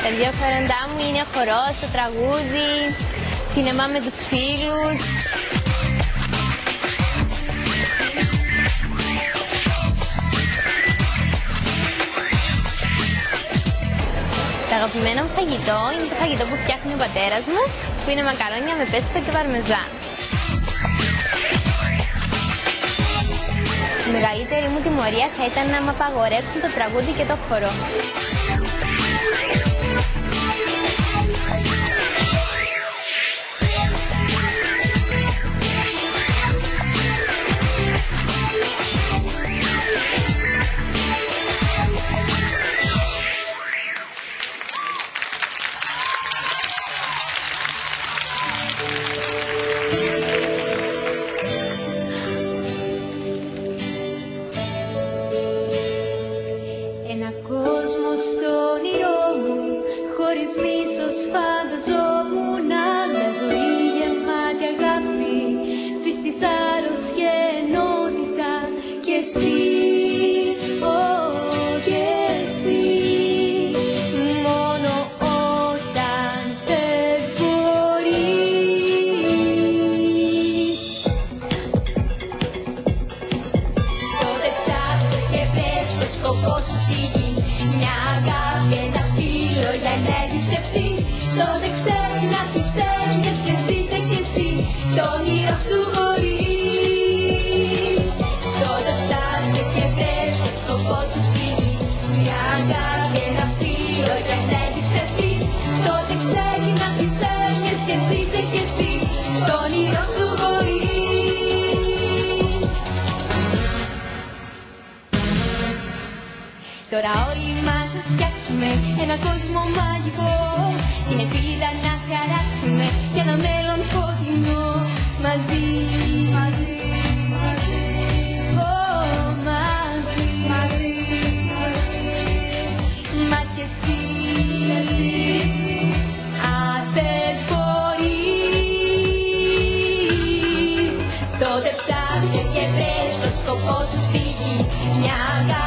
Τα ενδιαφέροντά μου είναι ο χορός, το τραγούδι, σινεμά με τους φίλους. Το αγαπημένο μου φαγητό είναι το φαγητό που φτιάχνει ο πατέρας μου, που είναι μακαρόνια με πέστο και παρμεζάν. Η μεγαλύτερη μου τιμωρία θα ήταν να μ' απαγορεύσουν το τραγούδι και το χορό. Ένα κόσμο στο όνειρό μου, χωρίς μίσος φανταζόμουν μια ζωή γεμάτη αγάπη, πίστη, θάρρος και ενότητα. Και εσύ, και εσύ, μόνο όταν θες μπορείς. Τότε ψάξε και βρες το σκοπό σου στη γη, μια αγάπη, ένα φίλο για να εμπιστευτείς. Τότε ξέχνα τις έννοιες και ζήσε κι εσύ το όνειρο σου μπορείς. Τότε ψάξε και βρες το σκοπό σου στη γη, μια αγάπη, ένα φίλο για να εμπιστευτείς. Τότε ξέχνα τις έννοιες και ζήσε κι εσύ το όνειρο σου μπορείς. Τώρα όλοι μας θα φτιάξουμε ένα κόσμο μαγικό, την ελπίδα να χαράξουμε για ένα μέλλον φωτεινό. Μαζί, μαζί, μαζί, μαζί, μαζί, μα κι εσύ, αν θες μπορείς. Τότε ψάξε και βρες το σκοπό σου στη γη, μια αγάπη.